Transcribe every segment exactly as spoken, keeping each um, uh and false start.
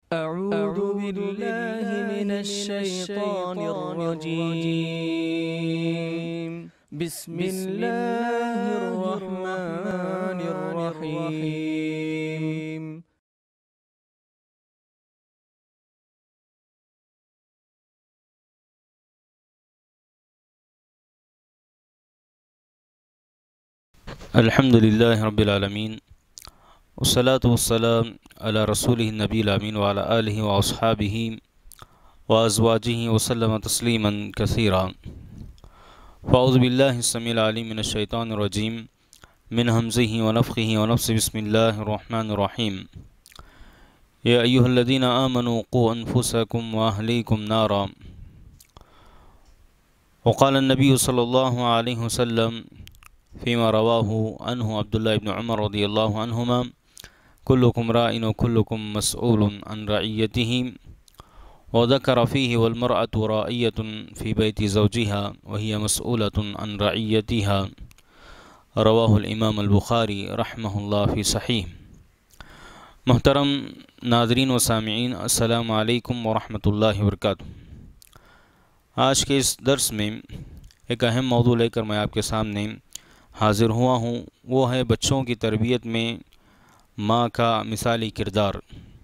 أعوذ بالله من الشيطان الرجيم. بسم الله الرحمن الرحيم. الحمد لله رب العالمين، والصلاة والسلام على رسوله النبي الأمين وعلى آله وأصحابه وأزواجه وسلم تسليما كثيرا. فأعوذ بالله السميع العليم من الشيطان الرجيم من همزه ونفخه ونفسه. بسم الله الرحمن الرحيم. يا أيها الذين آمنوا قوا أنفسكم وأهليكم نارا. وقال النبي صلى الله عليه وسلم فيما رواه عنه عبد الله بن عمر رضي الله عنهما: كلكم راع وكلكم مسؤول عن رعيته. وذكر فيه: والمرأة راعية في بيت زوجها وهي مسؤولة عن رعيتها. رواه الامام البخاری رحمہ اللہ فی صحیح. محترم ناظرین و سامعین، السلام علیکم ورحمۃ اللہ وبرکاتہ. آج کے اس درس میں ایک اہم موضوع لے کر میں آپ کے سامنے حاضر ہوا ہوں. وہ ہے بچوں کی تربیت میں ماں کا مثالی کردار.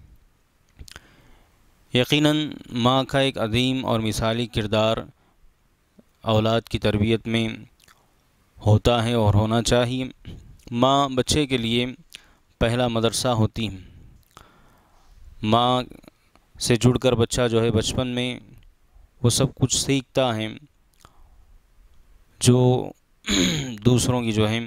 یقیناً ماں کا ایک عظیم اور مثالی کردار اولاد کی تربیت میں ہوتا ہے اور ہونا چاہیے. ماں بچے کے لیے پہلا مدرسہ ہوتی ہے. ماں سے جڑ کر بچہ جو ہے بچپن میں وہ سب کچھ سیکھتا ہے جو دوسروں کی جو ہے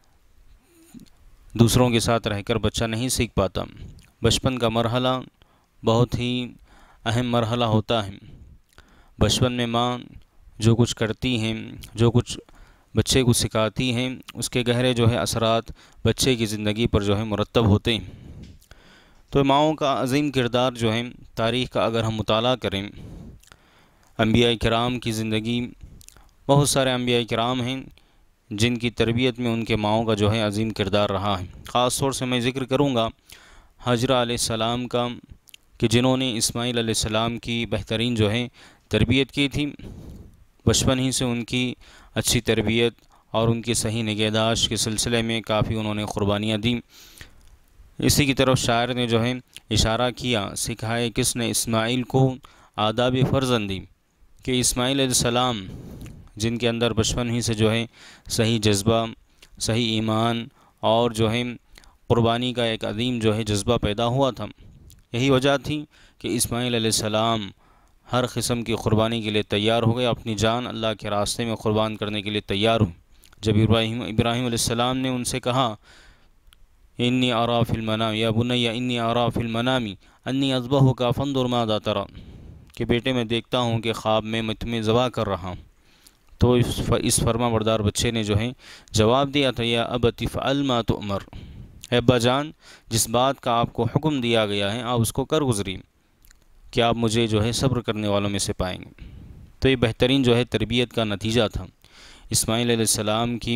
دوسروں کے ساتھ رہ کر بچہ نہیں سیکھ پاتا. بچپن کا مرحلہ بہت ہی اہم مرحلہ ہوتا ہے. بچپن میں ماں جو کچھ کرتی ہیں، جو کچھ بچے کو سکھاتی ہیں، اس کے گہرے جو ہے اثرات بچے کی زندگی پر جو ہے مرتب ہوتے ہیں. تو ماؤں کا عظیم کردار جو ہے تاریخ کا اگر ہم مطالعہ کریں، انبیاء کرام کی زندگی، بہت سارے انبیاء کرام ہیں جن کی تربیت میں ان کے ماؤں کا جو ہے عظیم کردار رہا ہے. خاص طور سے میں ذکر کروں گا حاجرہ علیہ السلام کا، کہ جنہوں نے اسماعیل علیہ السلام کی بہترین جو ہے تربیت کی تھی. بچپن ہی سے ان کی اچھی تربیت اور ان کی صحیح نگہداشت کے سلسلے میں کافی انہوں نے قربانیاں دیں. اسی کی طرف شاعر نے جو ہے اشارہ کیا، سکھائے کس نے اسماعیل کو آداب فرزندی، کہ اسماعیل علیہ السلام جن کے اندر بچپن ہی سے جو ہے صحیح جذبہ، صحیح ایمان اور جو ہے قربانی کا ایک عظیم جو ہے جذبہ پیدا ہوا تھا. یہی وجہ تھی کہ اسماعیل علیہ السلام ہر قسم کی قربانی کے لیے تیار ہو گئے، اپنی جان اللہ کے راستے میں قربان کرنے کے لیے تیار ہو. جب ابراہیم ابراہیم علیہ السلام نے ان سے کہا: انی ارا فی المنام یا بنی انی ارا فی المنام انی اذبحک فانظر ماذا تری، کہ بیٹے میں دیکھتا ہوں کہ خواب میں میں تمہیں ذبح کر رہا ہوں. تو اس فرما بردار بچے نے جو ہے جواب دیا تھا: یا ابت افعل ما تؤمر، اے ابا جان جس بات کا آپ کو حکم دیا گیا ہے آپ اس کو کر گزری، کہ آپ مجھے جو ہے صبر کرنے والوں میں سے پائیں گے. تو یہ بہترین جو ہے تربیت کا نتیجہ تھا. اسماعیل علیہ السلام کی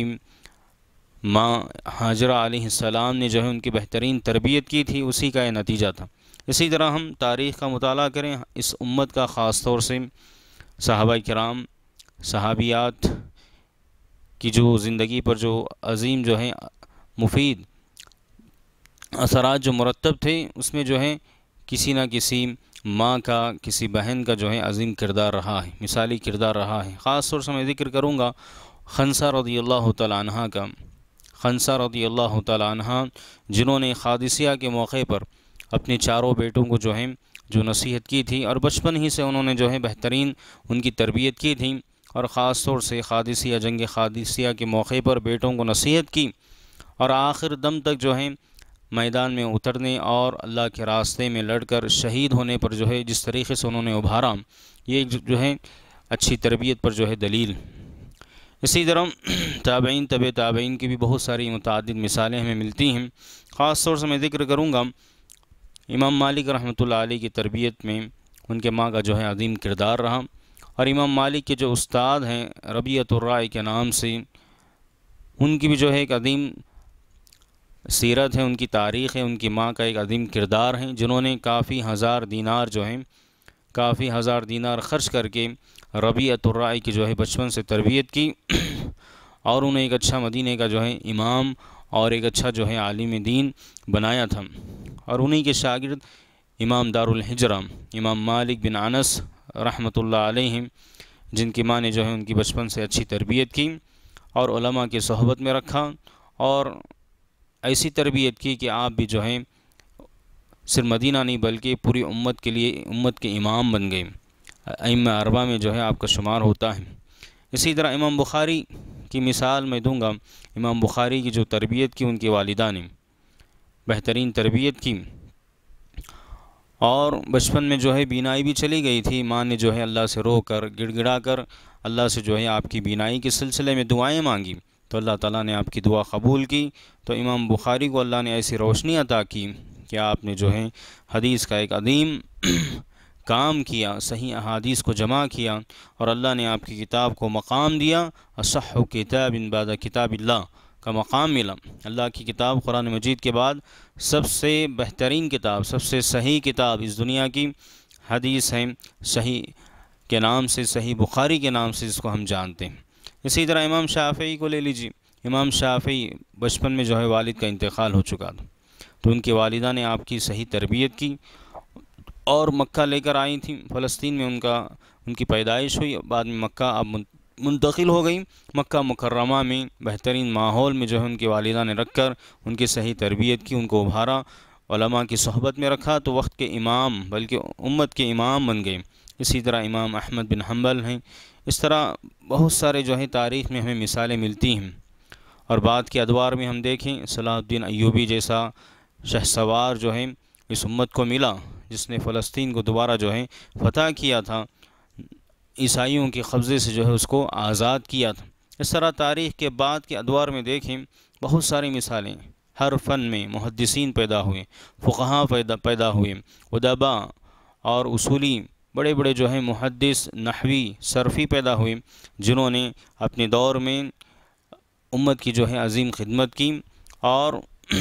ماں حاجرہ علیہ السلام نے جو ہے ان کی بہترین تربیت کی تھی، اسی کا یہ نتیجہ تھا. اسی طرح ہم تاریخ کا مطالعہ کریں، اس امت کا خاص طور سے صحابہ کرام، صحابیات کی جو زندگی پر جو عظیم جو ہے مفید اثرات جو مرتب تھے، اس میں جو ہے کسی نہ کسی ماں کا، کسی بہن کا جو ہے عظیم کردار رہا ہے، مثالی کردار رہا ہے. خاص طور سے میں ذکر کروں گا خنسہ رضی اللہ تعالی عنہ کا. خنسہ رضی اللہ تعالی عنہ جنہوں نے قادسیہ کے موقع پر اپنے چاروں بیٹوں کو جو ہے جو نصیحت کی تھی، اور بچپن ہی سے انہوں نے جو ہے بہترین ان کی تربیت کی تھی، اور خاص طور سے قادسیہ جنگ قادسیہ کے موقع پر بیٹوں کو نصیحت کی، اور آخر دم تک جو ہے میدان میں اترنے اور اللہ کے راستے میں لڑ کر شہید ہونے پر جو ہے جس طریقے سے انہوں نے ابھارا، یہ جو ہے اچھی تربیت پر جو ہے دلیل. اسی طرح تابعین، طبع تابعین کی بھی بہت ساری متعدد مثالیں ہمیں ملتی ہیں. خاص طور سے میں ذکر کروں گا امام مالک رحمۃ اللہ علیہ کی تربیت میں ان کے ماں کا جو ہے عظیم کردار رہا. اور امام مالک کے جو استاد ہیں ربیعۃ الرائے کے نام سے، ان کی بھی جو ہے ایک عظیم سیرت ہے، ان کی تاریخ ہے، ان کی ماں کا ایک عظیم کردار ہے، جنہوں نے کافی ہزار دینار جو ہیں کافی ہزار دینار خرچ کر کے ربیعۃ الرائے کی جو ہے بچپن سے تربیت کی اور انہیں ایک اچھا مدینے کا جو ہے امام اور ایک اچھا جو ہے عالم دین بنایا تھا۔ اور انہی کے شاگرد امام دار الحجرہ امام مالک بن انس رحمۃ اللہ علیہ، جن کی ماں نے جو ہے ان کی بچپن سے اچھی تربیت کی اور علماء کی صحبت میں رکھا اور ایسی تربیت کی کہ آپ بھی جو ہیں صرف مدینہ نہیں بلکہ پوری امت کے لیے امت کے امام بن گئے، ائمہ اربعہ میں جو ہے آپ کا شمار ہوتا ہے۔ اسی طرح امام بخاری کی مثال میں دوں گا۔ امام بخاری کی جو تربیت کی ان کی والدہ نے بہترین تربیت کی، اور بچپن میں جو ہے بینائی بھی چلی گئی تھی، ماں نے جو ہے اللہ سے رو کر گڑ گڑا کر اللہ سے جو ہے آپ کی بینائی کے سلسلے میں دعائیں مانگی، تو اللہ تعالیٰ نے آپ کی دعا قبول کی۔ تو امام بخاری کو اللہ نے ایسی روشنی عطا کی کہ آپ نے جو ہے حدیث کا ایک عظیم کام کیا، صحیح احادیث کو جمع کیا، اور اللہ نے آپ کی کتاب کو مقام دیا، اصح کتاب بعد کتاب اللہ کا مقام ملا۔ اللہ کی کتاب قرآن مجید کے بعد سب سے بہترین کتاب، سب سے صحیح کتاب اس دنیا کی حدیث ہے، صحیح کے نام سے، صحیح بخاری کے نام سے جس کو ہم جانتے ہیں۔ اسی طرح امام شافعی کو لے لیجیے۔ امام شافعی بچپن میں جو ہے والد کا انتقال ہو چکا تھا، تو ان کی والدہ نے آپ کی صحیح تربیت کی اور مکہ لے کر آئی تھیں۔ فلسطین میں ان کا ان کی پیدائش ہوئی، بعد میں مکہ اب منتقل ہو گئی۔ مکہ مکرمہ میں بہترین ماحول میں جو ہے ان کی والدہ نے رکھ کر ان کی صحیح تربیت کی، ان کو ابھارا، علماء کی صحبت میں رکھا، تو وقت کے امام بلکہ امت کے امام بن گئے۔ اسی طرح امام احمد بن حنبل ہیں۔ اس طرح بہت سارے جو ہے تاریخ میں ہمیں مثالیں ملتی ہیں، اور بعد کے ادوار میں ہم دیکھیں صلاح الدین ایوبی جیسا شہسوار جو ہے اس امت کو ملا، جس نے فلسطین کو دوبارہ جو ہے فتح کیا تھا، عیسائیوں کے قبضے سے جو ہے اس کو آزاد کیا تھا۔ اس طرح تاریخ کے بعد کے ادوار میں دیکھیں بہت ساری مثالیں، ہر فن میں محدثین پیدا ہوئے، فقہاء پیدا پیدا ہوئے، ادباء اور اصولی بڑے بڑے جو ہیں محدث، نحوی، صرفی پیدا ہوئے، جنہوں نے اپنے دور میں امت کی جو ہے عظیم خدمت کی اور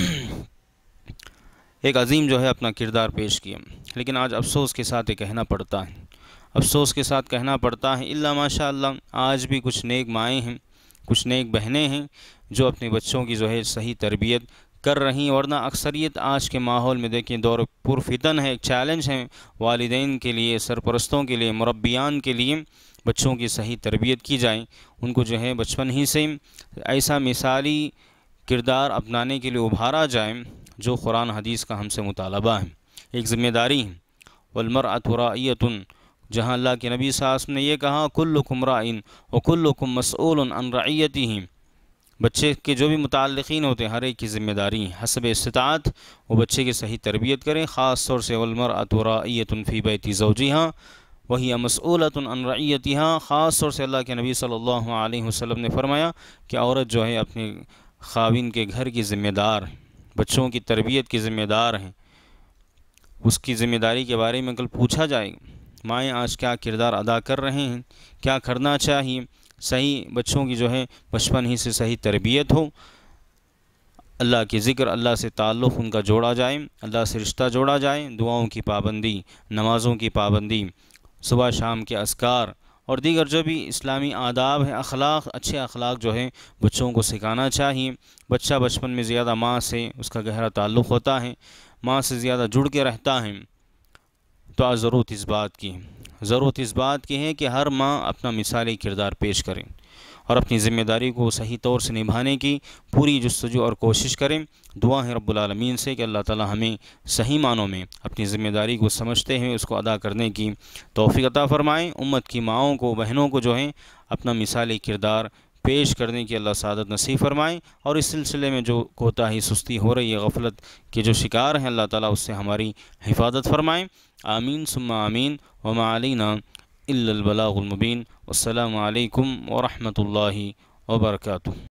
ایک عظیم جو ہے اپنا کردار پیش کیا۔ لیکن آج افسوس کے ساتھ یہ کہنا پڑتا ہے افسوس کے ساتھ کہنا پڑتا ہے الا ماشاء اللہ آج بھی کچھ نیک مائیں ہیں، کچھ نیک بہنیں ہیں جو اپنے بچوں کی جو ہے صحیح تربیت کر رہی ہیں، ورنہ اکثریت آج کے ماحول میں دیکھیں دور پر فتن ہے، ایک چیلنج ہے والدین کے لیے، سرپرستوں کے لیے، مربیان کے لیے، بچوں کی صحیح تربیت کی جائے، ان کو جو ہے بچپن ہی سے ایسا مثالی کردار اپنانے کے لیے ابھارا جائے جو قرآن حدیث کا ہم سے مطالبہ ہے، ایک ذمہ داری ہے۔ والمرأۃ راعیۃ، جہاں اللہ کے نبی صلی اللہ علیہ وسلم نے یہ کہا کلکم راعٍ وکلکم مسئول عن رعیتہ، بچے کے جو بھی متعلقین ہوتے ہیں ہر ایک کی ذمہ داری حسب استطاعت وہ بچے کی صحیح تربیت کریں، خاص طور سے والمرأۃ راعیۃ فی بیت زوجہا وہی مسئولۃ عن رعیتہا، خاص طور سے اللہ کے نبی صلی اللہ علیہ وسلم نے فرمایا کہ عورت جو ہے اپنے خاوند کے گھر کی ذمہ دار ہے، بچوں کی تربیت کی ذمہ دار ہیں، اس کی ذمہ داری کے بارے میں کل پوچھا جائے گا۔ مائیں آج کیا کردار ادا کر رہے ہیں، کیا کرنا چاہیے، صحیح بچوں کی جو ہے بچپن ہی سے صحیح تربیت ہو، اللہ کی ذکر، اللہ سے تعلق ان کا جوڑا جائے، اللہ سے رشتہ جوڑا جائے، دعاؤں کی پابندی، نمازوں کی پابندی، صبح شام کے اذکار اور دیگر جو بھی اسلامی آداب ہیں، اخلاق، اچھے اخلاق جو ہے بچوں کو سکھانا چاہیے۔ بچہ بچپن میں زیادہ ماں سے اس کا گہرا تعلق ہوتا ہے، ماں سے زیادہ جڑ کے رہتا ہے، تو آج ضرورت اس بات کی ہے ضرورت اس بات کی ہے کہ ہر ماں اپنا مثالی کردار پیش کریں اور اپنی ذمہ داری کو صحیح طور سے نبھانے کی پوری جستجو اور کوشش کریں۔ دعا ہے رب العالمین سے کہ اللہ تعالی ہمیں صحیح معنوں میں اپنی ذمہ داری کو سمجھتے ہوئے اس کو ادا کرنے کی توفیق عطا فرمائیں۔ امت کی ماؤں کو، بہنوں کو جو ہے اپنا مثالی کردار پیش کرنے کی اللہ سعادت نصیب فرمائیں، اور اس سلسلے میں جو کوتاہی سستی ہو رہی ہے، غفلت کے جو شکار ہیں، اللہ تعالیٰ اس سے ہماری حفاظت فرمائیں۔ آمین ثم آمین، وما علینا الا البلاغ المبین۔ والسلام علیکم ورحمۃ اللہ وبرکاتہ۔